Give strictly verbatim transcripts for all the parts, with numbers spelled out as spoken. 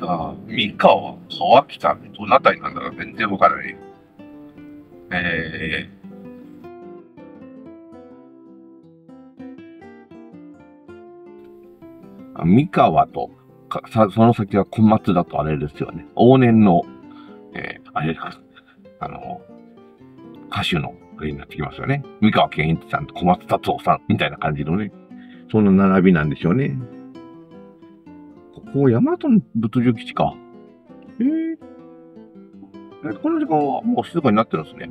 さあ、三河、川北、どのあたりなんだろう、全然わからない。えー、三河とか、さ、その先は小松だとあれですよね。往年の、えー、あれだ、あの、歌手のあれになってきますよね。三河健一さんと小松達夫さんみたいな感じのね、その並びなんでしょうね。ここ、大和物流基地か。えー、えこの時間はもう静かになってるんですね。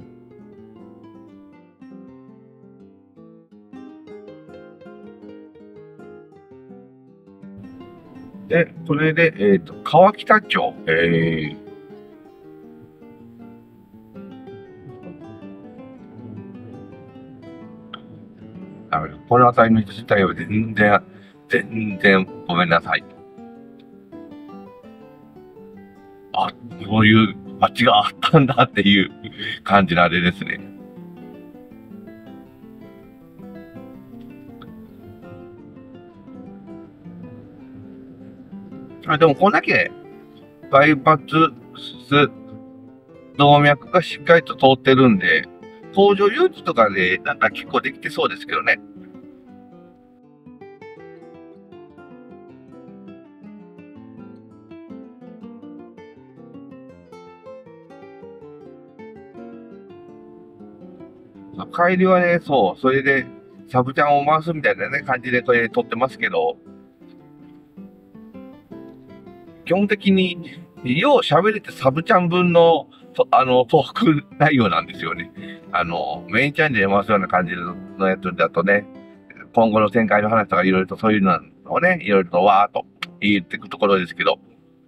で、それで、えっと、川北町、えー、あのこの辺りの人自体は全然、全然ごめんなさい。あ、そういう街があったんだっていう感じのあれですね。あ、でもこんだけバイパス動脈がしっかりと通ってるんで、工場誘致とかでなんか結構できてそうですけどね。帰りはね、そう、それでサブちゃんを回すみたいなね、感じでこれ撮ってますけど、基本的に、よう喋れてサブちゃん分の、とあの、トーク内容なんですよね。あの、メインチャンネルで回すような感じのやつだとね、今後の展開の話とかいろいろとそういうのをね、いろいろとわーっと言っていくところですけど、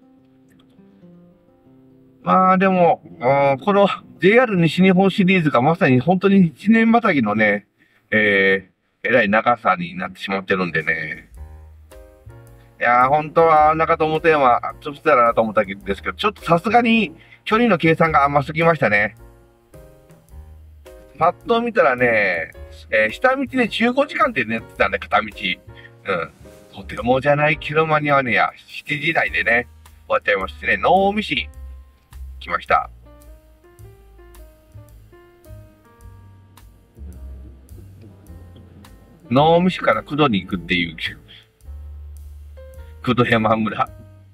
まあでも、うん、この ジェイアール 西日本シリーズがまさに本当にいちねんまたぎのね、えー、えらい長さになってしまってるんでね。いやー、本当は中友テーマ、ちょっとしたらなと思ったんですけど、ちょっとさすがに距離の計算が甘すぎましたね。パッと見たらね、えー下道でじゅうごじかんって寝てたんで、片道。うん。とてもじゃないキロマニアねや、しちじ台でね、終わっちゃいましてね、能美市来ました。能美市から九度に行くっていう、九度山村。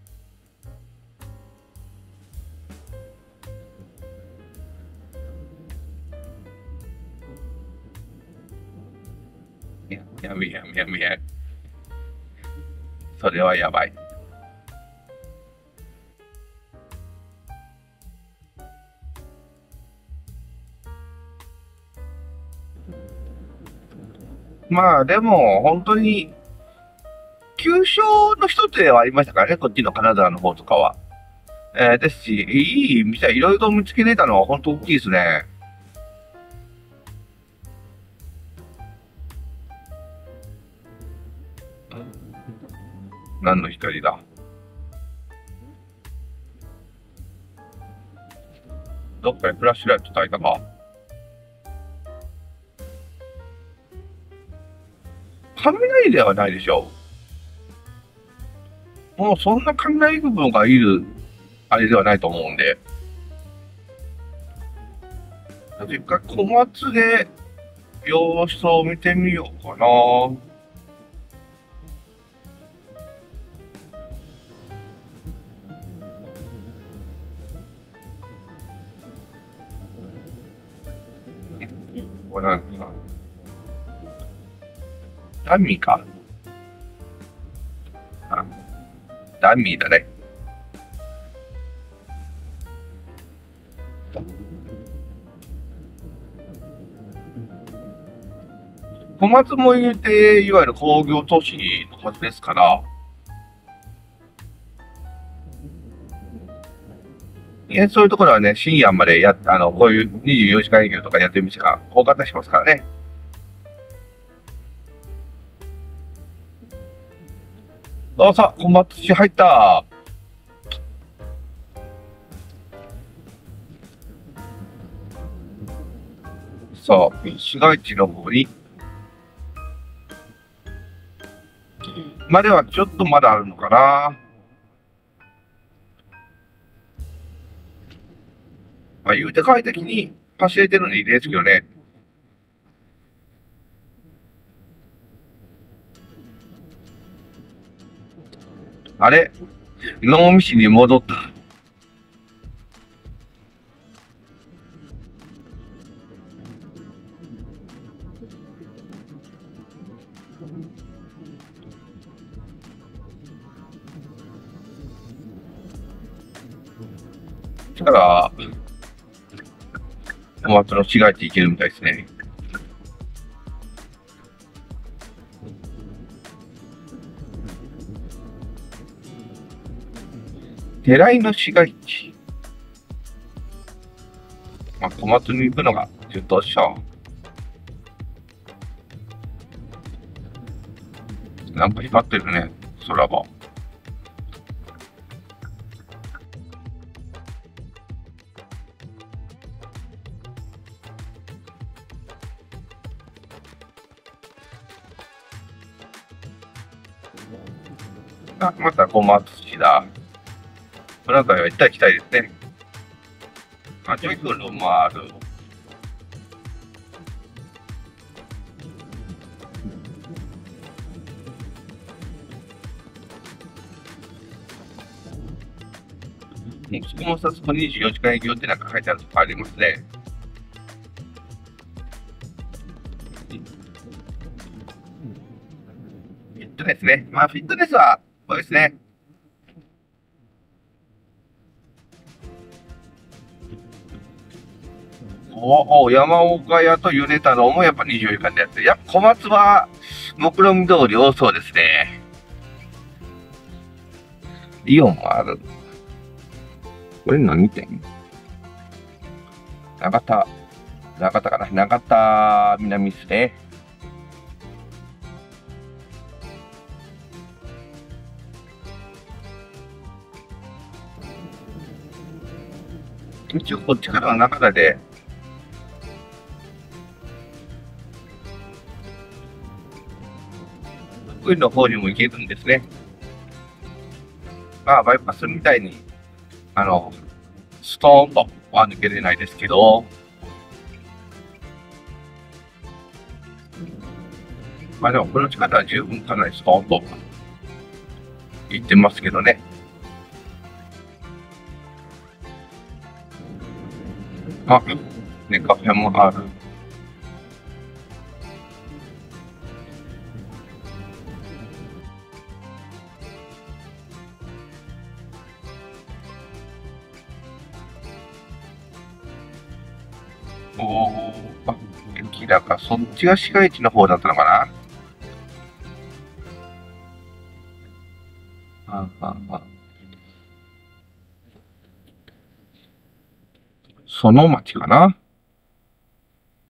ややめやめやめや。それはやばい。まあでも、本当に、急所の一つではありましたからね、こっちの金沢の方とかは。えー、ですし、いい店いろいろ見つけれたのは本当大きいですね。何の光だ。どっかでフラッシュライト焚いたか。雷ではないでしょう。もうそんな雷部分がいる、あれではないと思うんで。一回小松で様子を見てみようかな。これなんか、ダミーか。あ、ダミーだね。小松も言うて、いわゆる工業都市のはずですから、いや、そういうところはね、深夜までやっ、あの、こういうにじゅうよじかん営業とかやってる店が多かったりしますからね。あ、さあ、小松市入った。さあ、市街地の方に、まではちょっとまだあるのかな。 まあ、言うて快適に走れてるのでいいですけどね。あれ能美市に戻った。だから、小松の市街地行けるみたいですね。寺井の市街地。まあ、小松に行くのが順当っしょ。なんか光ってるね、空が。あ、また小松市だ。この辺りは行ったら行きたいですね。あ、ジョイフルもある。もうそこもさすがにじゅうよじかん営業ってなんか書いてあるとこありますね。フィットネスね。まあ、フィットネスは、そうですね。おお、山岡屋と米太郎もやっぱにじゅうよじかんでやってる。やっぱ小松は、目論見通り多そうですね。イオンもある。これ何店？長田、長田かな長田南ですね。一応こっちからは長田で、福井の方にも行けるんですね。まあ、バイパスみたいに、あの、ストーンとは抜けれないですけど、まあでもこの力は十分かなりストーンと言ってますけどね。あ、ね、カフェもある。おお、あ、駅だか、そっちが市街地の方だったのかな。あああその町かな。